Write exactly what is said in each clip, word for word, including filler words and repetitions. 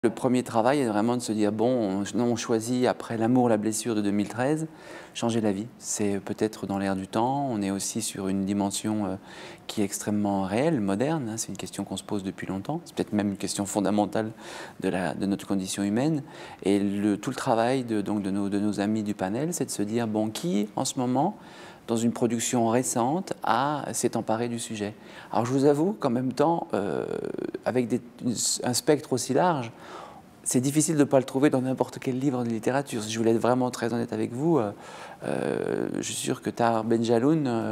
Le premier travail est vraiment de se dire, bon, on, on choisit après l'amour, la blessure de deux mille treize, changer la vie. C'est peut-être dans l'air du temps, on est aussi sur une dimension euh, qui est extrêmement réelle, moderne, hein, c'est une question qu'on se pose depuis longtemps, c'est peut-être même une question fondamentale de, la, de notre condition humaine. Et le, tout le travail de, donc de, nos, de nos amis du panel, c'est de se dire, bon, qui en ce moment, dans une production récente, s'est emparé du sujet. Alors je vous avoue qu'en même temps, euh, avec des, un spectre aussi large, c'est difficile de ne pas le trouver dans n'importe quel livre de littérature. Si je voulais être vraiment très honnête avec vous, euh, euh, je suis sûr que Tahar Ben-Jelloun euh,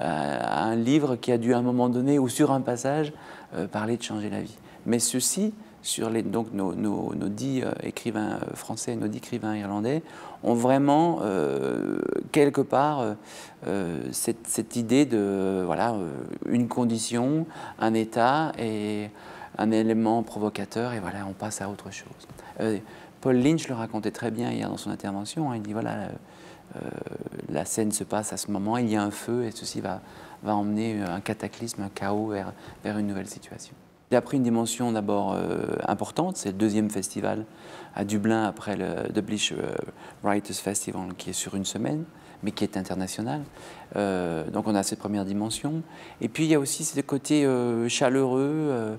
a un livre qui a dû à un moment donné, ou sur un passage, euh, parler de changer la vie. Mais ceci, sur les, donc nos, nos, nos dix euh, écrivains français, nos dix écrivains irlandais, ont vraiment, euh, quelque part, euh, euh, cette, cette idée de, voilà, euh, une condition, un état et un élément provocateur, et voilà, on passe à autre chose. Euh, Paul Lynch le racontait très bien hier dans son intervention, hein, il dit, voilà, euh, la scène se passe à ce moment, il y a un feu, et ceci va, va emmener un cataclysme, un chaos vers, vers une nouvelle situation. Il a pris une dimension d'abord euh, importante, c'est le deuxième festival à Dublin après le Dublin Writers Festival qui est sur une semaine, mais qui est international. Euh, donc on a cette première dimension. Et puis il y a aussi ce côté euh, chaleureux, euh,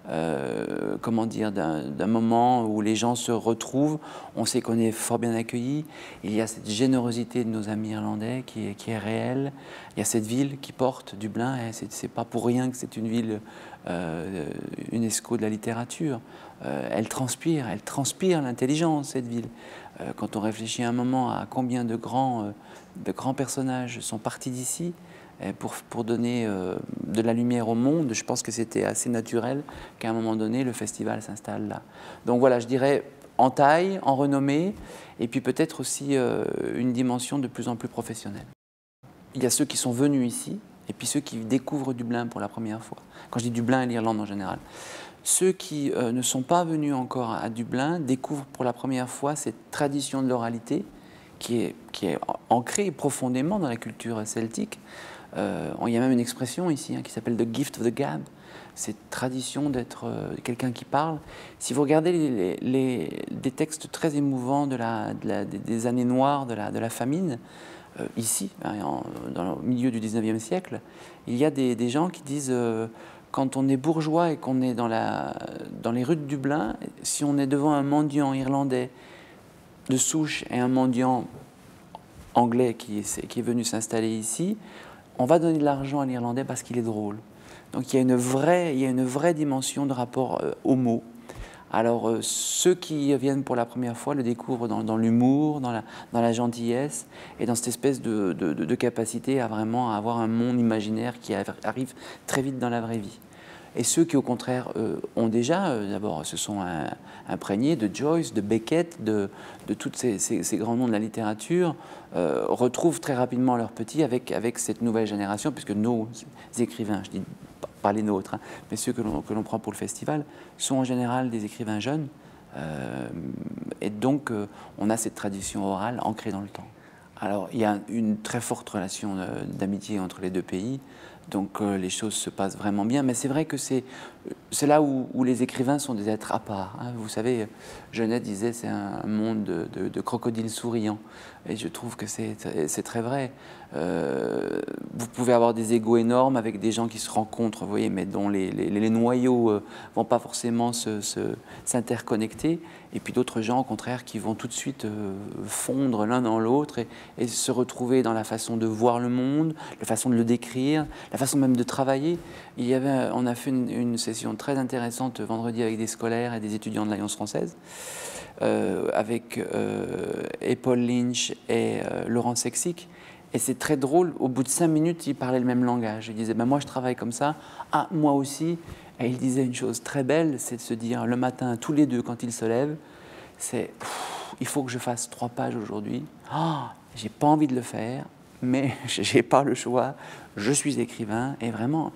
euh, comment dire, d'un moment où les gens se retrouvent, on sait qu'on est fort bien accueillis, il y a cette générosité de nos amis irlandais qui est, qui est réelle, il y a cette ville qui porte Dublin, et c'est pas pour rien que c'est une ville euh, UNESCO de la littérature, euh, elle transpire, elle transpire l'intelligence, cette ville. Euh, quand on réfléchit un moment à combien de grands, euh, de grands personnages sont partis d'ici, Pour, pour donner euh, de la lumière au monde, je pense que c'était assez naturel qu'à un moment donné, le festival s'installe là. Donc voilà, je dirais en taille, en renommée, et puis peut-être aussi euh, une dimension de plus en plus professionnelle. Il y a ceux qui sont venus ici, et puis ceux qui découvrent Dublin pour la première fois. Quand je dis Dublin et l'Irlande en général. Ceux qui euh, ne sont pas venus encore à Dublin découvrent pour la première fois cette tradition de l'oralité qui est, qui est ancrée profondément dans la culture celtique. Euh, il y a même une expression ici hein, qui s'appelle « the gift of the gab ». Cette tradition d'être euh, quelqu'un qui parle. Si vous regardez les, les, des textes très émouvants de la, de la, des années noires de la, de la famine, euh, ici, hein, en, dans le milieu du dix-neuvième siècle, il y a des, des gens qui disent euh, quand on est bourgeois et qu'on est dans, la, dans les rues de Dublin, si on est devant un mendiant irlandais de souche et un mendiant anglais qui est, qui est venu s'installer ici, on va donner de l'argent à l'Irlandais parce qu'il est drôle. Donc il y a une vraie, il y a une vraie dimension de rapport euh, au mot. Alors euh, ceux qui viennent pour la première fois le découvrent dans, dans l'humour, dans la, dans la gentillesse et dans cette espèce de, de, de, de capacité à vraiment avoir un monde imaginaire qui arrive très vite dans la vraie vie. Et ceux qui, au contraire, euh, ont déjà, euh, d'abord, se sont un, imprégnés de Joyce, de Beckett, de, de tous ces, ces, ces grands noms de la littérature, euh, retrouvent très rapidement leurs petits avec, avec cette nouvelle génération, puisque nos écrivains, je dis pas les nôtres, hein, mais ceux que l'on prend pour le festival, sont en général des écrivains jeunes. Euh, et donc, euh, on a cette tradition orale ancrée dans le temps. Alors, il y a une très forte relation d'amitié entre les deux pays. Donc euh, les choses se passent vraiment bien, mais c'est vrai que c'est là où, où les écrivains sont des êtres à part. Hein. Vous savez, Genet disait c'est un monde de, de, de crocodiles souriants, et je trouve que c'est très vrai. Euh, vous pouvez avoir des égos énormes avec des gens qui se rencontrent, vous voyez, mais dont les, les, les noyaux ne euh, vont pas forcément s'interconnecter, et puis d'autres gens, au contraire, qui vont tout de suite euh, fondre l'un dans l'autre et, et se retrouver dans la façon de voir le monde, la façon de le décrire, la façon même de travailler. Il y avait, on a fait une, une session très intéressante vendredi avec des scolaires et des étudiants de l'Alliance française, euh, avec euh, et Paul Lynch et euh, Laurent Sexic. Et c'est très drôle, au bout de cinq minutes, ils parlaient le même langage. Ils disaient, ben, moi je travaille comme ça, ah, moi aussi. Et ils disaient une chose très belle, c'est de se dire, le matin, tous les deux, quand ils se lèvent, c'est, il faut que je fasse trois pages aujourd'hui. Oh, j'ai pas envie de le faire, mais j'ai pas le choix, je suis écrivain, et vraiment,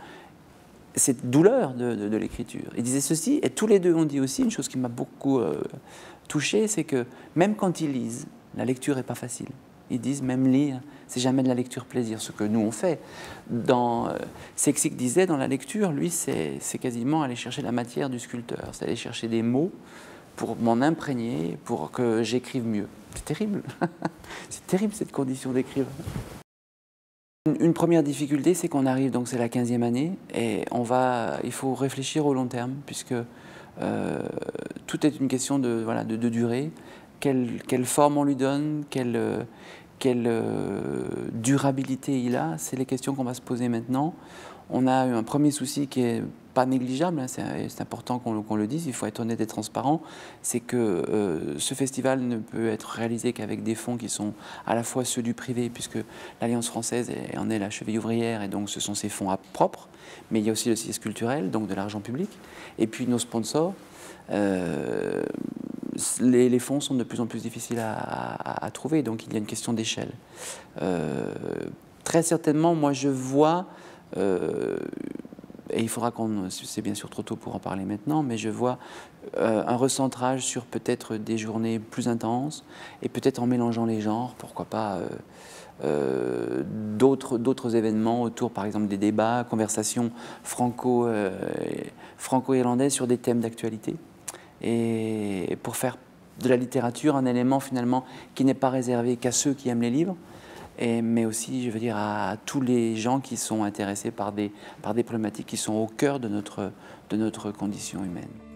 cette douleur de, de, de l'écriture. Ils disaient ceci, et tous les deux ont dit aussi, une chose qui m'a beaucoup euh, touché, c'est que même quand ils lisent, la lecture n'est pas facile. Ils disent même lire, c'est jamais de la lecture plaisir, ce que nous on fait. Dans, euh, Sexic disait, dans la lecture, lui, c'est quasiment aller chercher la matière du sculpteur, c'est aller chercher des mots pour m'en imprégner, pour que j'écrive mieux. C'est terrible. C'est terrible cette condition d'écrire. Une première difficulté, c'est qu'on arrive, donc c'est la quinzième année, et on va, il faut réfléchir au long terme, puisque euh, tout est une question de, voilà, de, de durée. Quelle, quelle forme on lui donne, quelle, quelle euh, durabilité il a, c'est les questions qu'on va se poser maintenant. On a eu un premier souci qui est pas négligeable, hein, c'est important qu'on qu'on le dise, il faut être honnête et transparent, c'est que euh, ce festival ne peut être réalisé qu'avec des fonds qui sont à la fois ceux du privé, puisque l'Alliance française en est la cheville ouvrière, et donc ce sont ses fonds propres, mais il y a aussi le service culturel, donc de l'argent public, et puis nos sponsors. Euh, les, les fonds sont de plus en plus difficiles à, à, à trouver, donc il y a une question d'échelle. Euh, très certainement, moi je vois... Euh, et il faudra qu'on, c'est bien sûr trop tôt pour en parler maintenant, mais je vois euh, un recentrage sur peut-être des journées plus intenses et peut-être en mélangeant les genres, pourquoi pas euh, euh, d'autres, d'autres événements autour, par exemple des débats, conversations franco, euh, franco-irlandaises sur des thèmes d'actualité, et pour faire de la littérature un élément finalement qui n'est pas réservé qu'à ceux qui aiment les livres, Et, mais aussi, je veux dire, à, à tous les gens qui sont intéressés par des, par des problématiques qui sont au cœur de notre, de notre condition humaine.